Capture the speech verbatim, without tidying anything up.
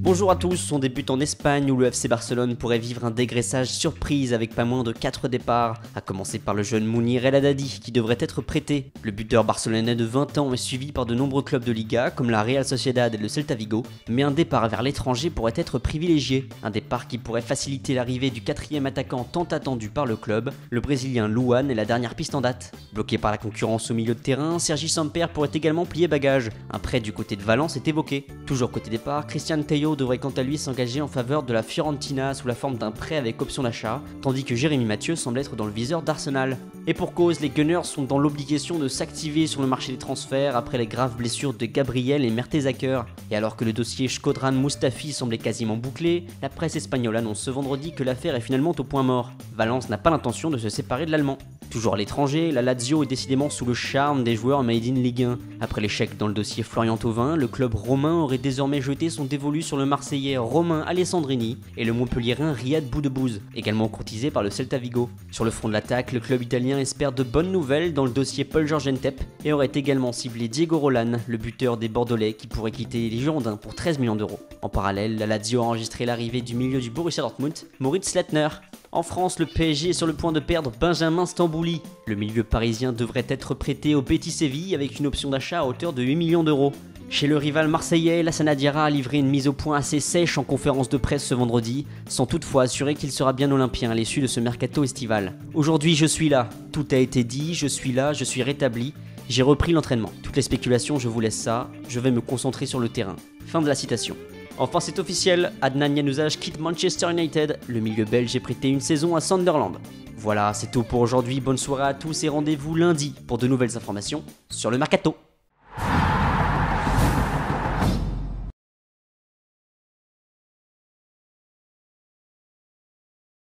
Bonjour à tous, on débute en Espagne où le F C Barcelone pourrait vivre un dégraissage surprise avec pas moins de quatre départs, à commencer par le jeune Mounir El Haddadi qui devrait être prêté. Le buteur barcelonais de vingt ans est suivi par de nombreux clubs de Liga comme la Real Sociedad et le Celta Vigo, mais un départ vers l'étranger pourrait être privilégié, un départ qui pourrait faciliter l'arrivée du quatrième attaquant tant attendu par le club, le brésilien Luan est la dernière piste en date. Bloqué par la concurrence au milieu de terrain, Sergi Samper pourrait également plier bagage, un prêt du côté de Valence est évoqué. Toujours côté départ, Cristian Tello devrait quant à lui s'engager en faveur de la Fiorentina sous la forme d'un prêt avec option d'achat, tandis que Jérémy Mathieu semble être dans le viseur d'Arsenal. Et pour cause, les Gunners sont dans l'obligation de s'activer sur le marché des transferts après les graves blessures de Gabriel et Mertesacker. Et alors que le dossier Shkodran Mustafi semblait quasiment bouclé, la presse espagnole annonce ce vendredi que l'affaire est finalement au point mort. Valence n'a pas l'intention de se séparer de l'Allemand. Toujours à l'étranger, la Lazio est décidément sous le charme des joueurs made in Ligue un. Après l'échec dans le dossier Florian Thauvin, le club romain aurait désormais jeté son dévolu sur le Marseillais Romain Alessandrini et le Montpelliérain Riyad Boudebouz, également courtisé par le Celta Vigo. Sur le front de l'attaque, le club italien espère de bonnes nouvelles dans le dossier Paul George Ntep et aurait également ciblé Diego Roland, le buteur des Bordelais qui pourrait quitter les Girondins pour treize millions d'euros. En parallèle, la Lazio a enregistré l'arrivée du milieu du Borussia Dortmund, Moritz Lettner. En France, le P S G est sur le point de perdre Benjamin Stambouli. Le milieu parisien devrait être prêté au Betis Séville avec une option d'achat à hauteur de huit millions d'euros. Chez le rival marseillais, Lassana Diarra a livré une mise au point assez sèche en conférence de presse ce vendredi, sans toutefois assurer qu'il sera bien olympien à l'issue de ce mercato estival. Aujourd'hui, je suis là. Tout a été dit, je suis là, je suis rétabli. J'ai repris l'entraînement. Toutes les spéculations, je vous laisse ça. Je vais me concentrer sur le terrain. Fin de la citation. Enfin, c'est officiel, Adnan Januzaj quitte Manchester United. Le milieu belge est prêté une saison à Sunderland. Voilà, c'est tout pour aujourd'hui. Bonne soirée à tous et rendez-vous lundi pour de nouvelles informations sur le mercato.